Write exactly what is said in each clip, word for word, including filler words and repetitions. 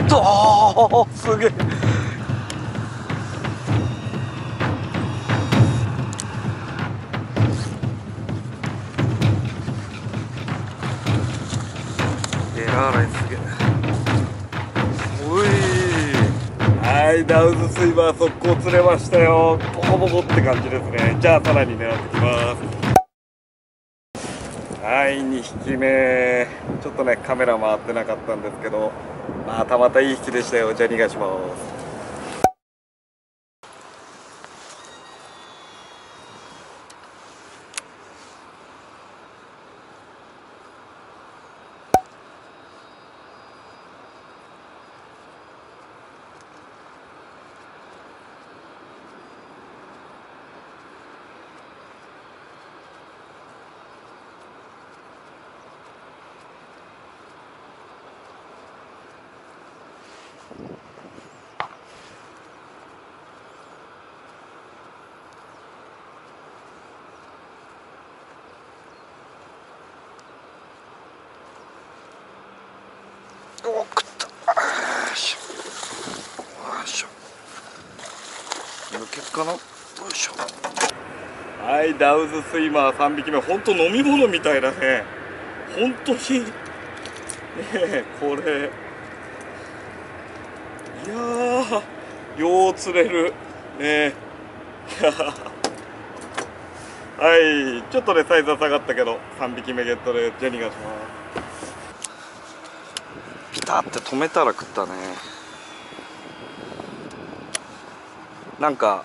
とすげえ。エラ洗いすげえ。おい、はい、ダウズスイマー速攻釣れましたよ。ボコボコって感じですね。じゃあさらに狙ってきます。はい、にひきめ。ちょっとねカメラ回ってなかったんですけど、またまたいい引きでしたよ。じゃあ逃がします。おっ、食った。よいしょよいしょ。抜けかな。よいしょ。はい、ダウズスイマーさんびきめ。ほんと飲み物みたいだね。ほんとにねえ、これいやー、よう釣れるねえはい、ちょっとねサイズは下がったけどさんびきめゲットで。じゃあ逃がします。ピタって止めたら食ったね。なんか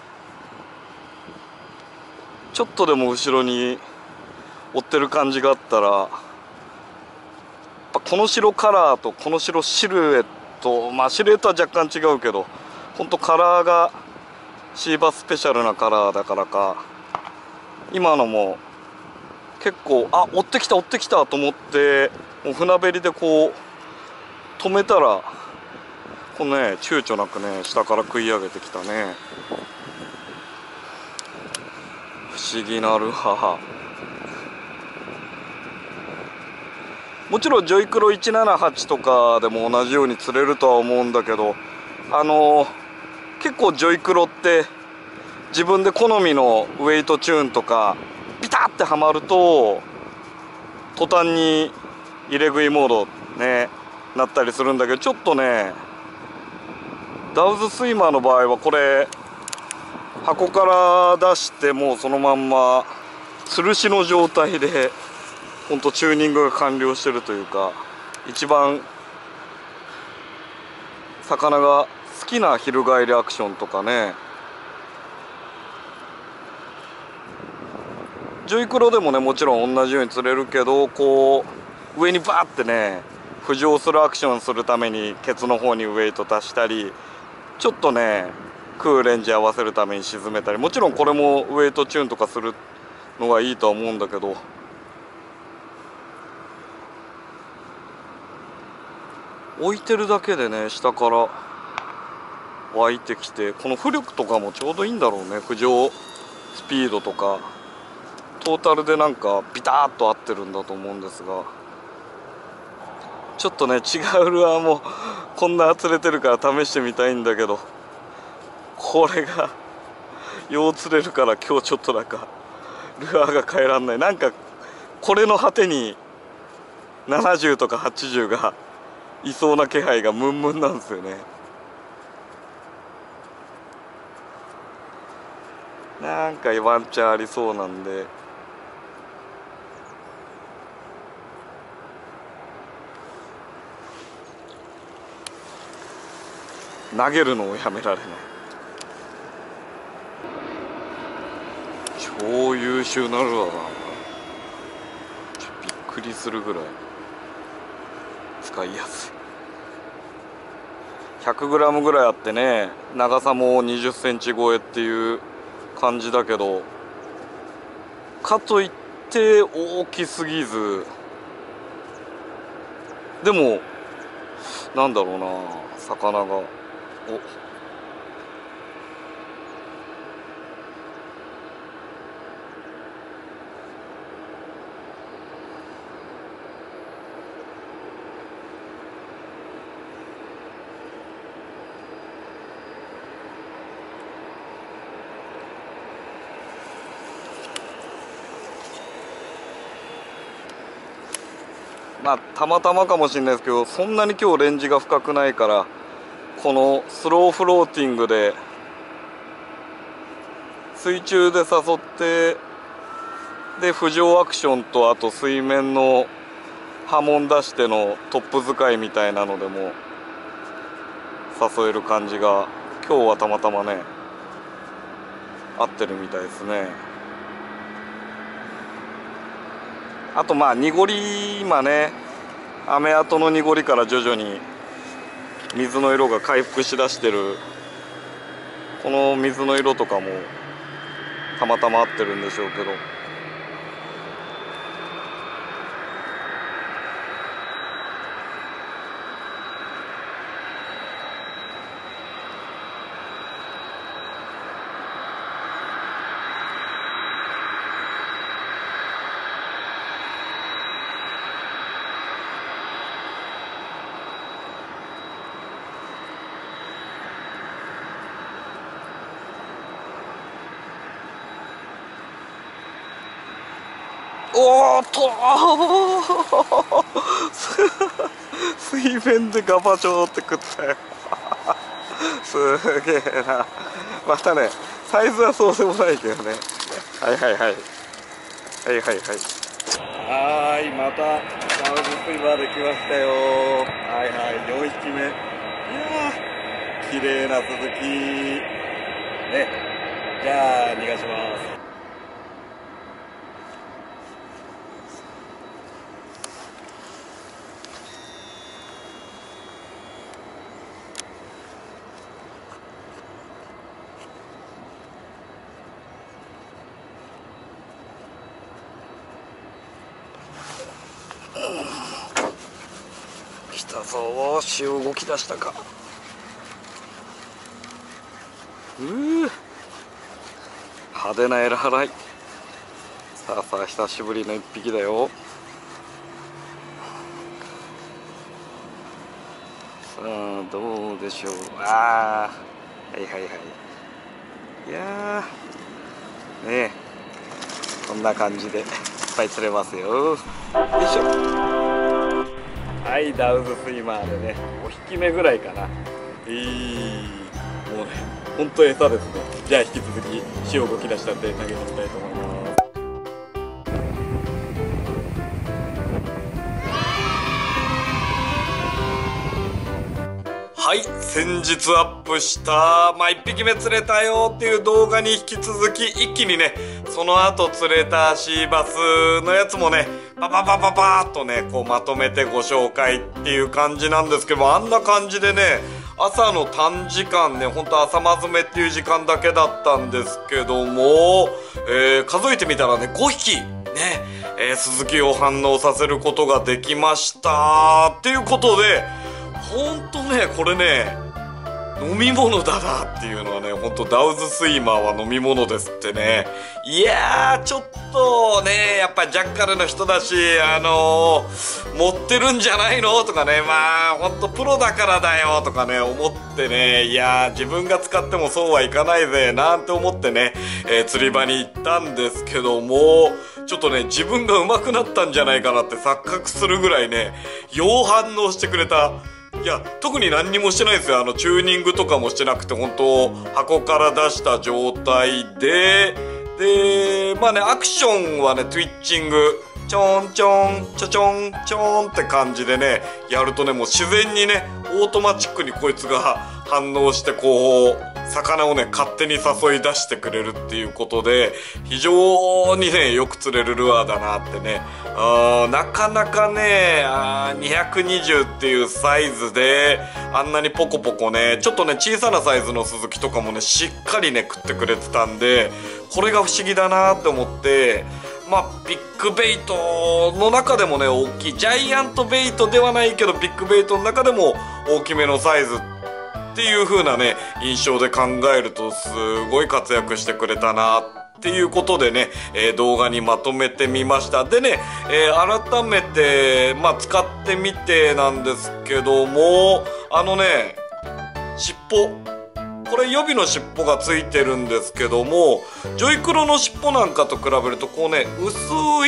ちょっとでも後ろに追ってる感じがあったら、やっぱこの白カラーとこの白シルエット、まあシルエットは若干違うけど、ほんとカラーがシーバスペシャルなカラーだからか、今のも結構、あ、追ってきた追ってきたと思って、もう船べりでこう止めたら、このね躊躇なくね下から食い上げてきたね。不思議なルアー。もちろんジョイクロいちななはちとかでも同じように釣れるとは思うんだけど、あのー、結構ジョイクロって自分で好みのウェイトチューンとかピタッてはまると途端に入れ食いモードねなったりするんだけど、ちょっとねダウズスイマーの場合はこれ箱から出してもうそのまんま吊るしの状態でほんとチューニングが完了してるというか、一番魚が好きな翻りアクションとかね、ジョイクロでもねもちろん同じように釣れるけど、こう上にバーってね浮上するアクションするためにケツの方にウエイト足したり、ちょっとねクーレンジ合わせるために沈めたり、もちろんこれもウエイトチューンとかするのがいいとは思うんだけど、置いてるだけでね下から湧いてきて、この浮力とかもちょうどいいんだろうね。浮上スピードとかトータルでなんかビタッと合ってるんだと思うんですが、ちょっとね違うルアーもこんな釣れてるから試してみたいんだけど、これがよう釣れるから今日ちょっとなんかルアーが変えらんない。なんかこれの果てにななじゅうとかはちじゅうがいそうな気配がムンムンなんですよね。なんかワンチャンありそうなんで、投げるのをやめられない。超優秀なルアーだな。びっくりするぐらい使いやすい。ひゃくグラムぐらいあってね、長さもにじゅっセンチ超えっていう感じだけど、かといって大きすぎず、でもなんだろうな、魚がおまあたまたまかもしれないですけど、そんなに今日レンジが深くないから、このスローフローティングで水中で誘って、で浮上アクションと、あと水面の波紋出してのトップ使いみたいなのでも誘える感じが今日はたまたまね合ってるみたいですね。あとまあ濁り、今ね雨跡の濁りから徐々に水の色が回復しだしてる、この水の色とかもたまたま合ってるんでしょうけど、おーっと水面でガバチョーって食ったよすげえな。またねサイズはそうでもないけどね。はいはいはいはいはいはいはい、またダウズスイマーで来ましたよ。はいはい、よんひきめ。いやー綺麗なスズキね。じゃあ逃がします。来たぞ、潮動き出したか。うー派手なエラ払い。さあさあ久しぶりの一匹だよ。さあどうでしょう。ああはいはいはい。いやーねえこんな感じでいっぱい釣れますよ。よいしょ。はい、ダウズスイマーでねごひきめぐらいかな。えー、もうねほんと餌ですね。じゃあ引き続き潮動き出したんで投げてみたいと思います。はい、先日アップしたまあいっぴきめ釣れたよっていう動画に引き続き一気にねその後釣れたシーバスのやつもねパパパパパーっとねこうまとめてご紹介っていう感じなんですけども、あんな感じでね朝の短時間ねほんと朝まずめっていう時間だけだったんですけども、えー、数えてみたらねごひきね、えー、スズキを反応させることができましたっていうことで、ほんとねこれね飲み物だなっていうのはね、ほんとダウズスイマーは飲み物ですってね。いやーちょっとねやっぱジャッカルの人だしあのー、持ってるんじゃないのとかね、まあほんとプロだからだよとかね思ってね、いやー自分が使ってもそうはいかないぜなんて思ってね、えー、釣り場に行ったんですけども、ちょっとね自分が上手くなったんじゃないかなって錯覚するぐらいねよう反応してくれた。いや特に何にもしてないですよ。あのチューニングとかもしてなくて本当箱から出した状態で、でまあねアクションはねトゥイッチングちょんちょんちょちょんちょんって感じでねやるとねもう自然にねオートマチックにこいつが反応してこう魚をね勝手に誘い出してくれるっていうことで非常にねよく釣れるルアーだなってね。あなかなかねあにひゃくにじゅうっていうサイズであんなにポコポコねちょっとね小さなサイズのスズキとかもねしっかりね食ってくれてたんで、これが不思議だなって思って、まあビッグベイトの中でもね大きいジャイアントベイトではないけどビッグベイトの中でも大きめのサイズっていう風なね印象で考えるとすごい活躍してくれたなっていうことでね、えー、動画にまとめてみました。でね、えー、改めてまあ使ってみてなんですけども、あのね尻尾これ予備の尻尾がついてるんですけども、ジョイクロの尻尾なんかと比べるとこうね薄いね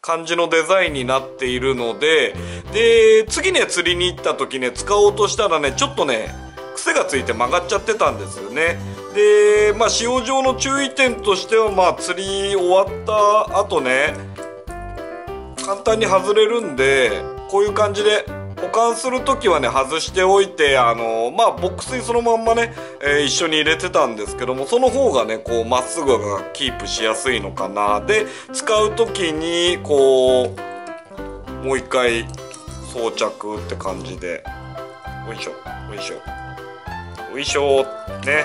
感じのデザインになっているので、で次ね釣りに行った時ね使おうとしたらねちょっとね癖がついて曲がっちゃってたんですよね。でまあ使用上の注意点としては、まあ釣り終わった後ね簡単に外れるんで、こういう感じで保管する時はね外しておいて、あのまあボックスにそのまんまね、えー、一緒に入れてたんですけども、その方がねこうまっすぐがキープしやすいのかな。で使う時にこうもう一回装着って感じで、よいしょよいしょよいしょね、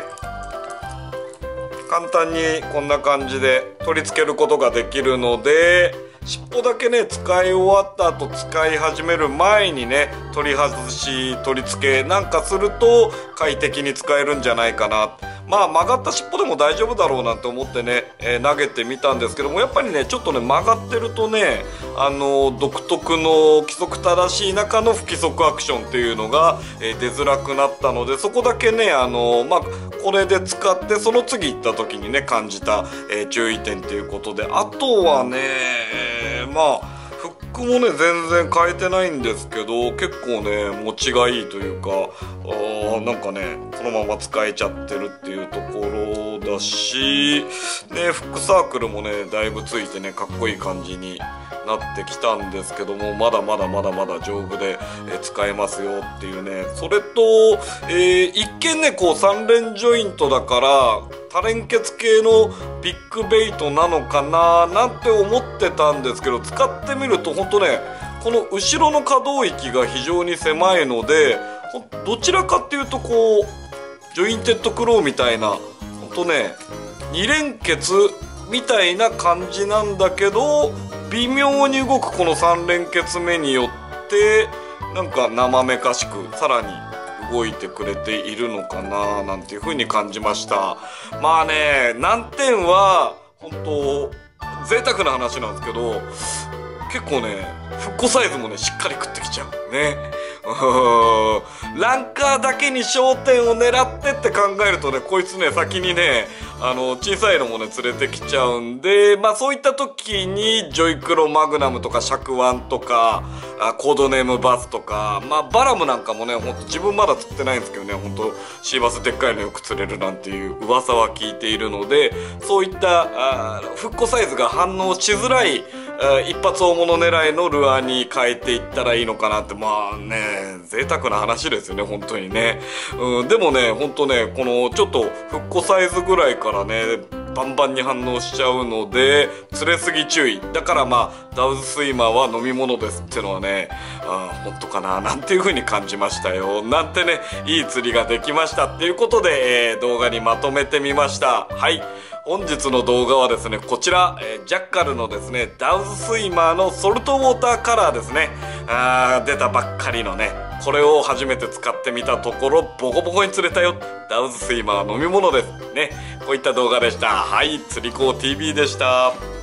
簡単にこんな感じで取り付けることができるので、尻尾だけね使い終わった後使い始める前にね取り外し取り付けなんかすると快適に使えるんじゃないかな。まあ曲がった尻尾でも大丈夫だろうなんて思ってね、えー、投げてみたんですけども、やっぱりねちょっとね曲がってるとね、あのー、独特の規則正しい中の不規則アクションっていうのが、えー、出づらくなったので、そこだけねあのー、まあこれで使ってその次行った時にね感じた、えー、注意点ということで、あとはねまあフックもね全然変えてないんですけど、結構ね持ちがいいというか、あなんかねそのまま使えちゃってるっていうところだし、ね、フックサークルもねだいぶついてねかっこいい感じになってきたんですけども、まだまだまだまだ丈夫で、え使えますよっていうね。それと、えー、一見ねこうさん連ジョイントだから多連結系のビッグベイトなのかななんて思ってたんですけど、使ってみるとほんとねこの後ろの可動域が非常に狭いので、どちらかっていうとこうジョインテッドクローみたいなほんとねに連結みたいな感じなんだけど、微妙に動くこのさん連結目によってなんか生めかしくさらに動いてくれているのかななんていう風に感じました。まあね難点は本当贅沢な話なんですけど、結構ねフックサイズもねしっかり食ってきちゃうね。ランカーだけに焦点を狙ってって考えるとね、こいつね先にねあの小さいのもね連れてきちゃうんで、まあそういった時にジョイクロマグナムとか尺ワンとかあコードネームバスとか、まあバラムなんかもねほんと自分まだ釣ってないんですけどね、ほんとシーバスでっかいのよく釣れるなんていう噂は聞いているので、そういったあフックサイズが反応しづらい一発大物狙いのルアーに変えていったらいいのかなって、まあね贅沢な話ですよね本当にね、うん、でもね本当ねこのちょっとフックサイズぐらいからねバンバンに反応しちゃうので釣れすぎ注意だから、まあダウズスイマーは飲み物ですってのはねあ本当かななんていう風に感じましたよ。なんてねいい釣りができましたっていうことで、えー、動画にまとめてみました。はい、本日の動画はですねこちら、えー、ジャッカルのですねダウズスイマーのソルトウォーターカラーですね。あー出たばっかりのねこれを初めて使ってみたところボコボコに釣れたよ。ダウズスイマー飲み物ですね。こういった動画でした。はい、釣り子 ティーブイ でした。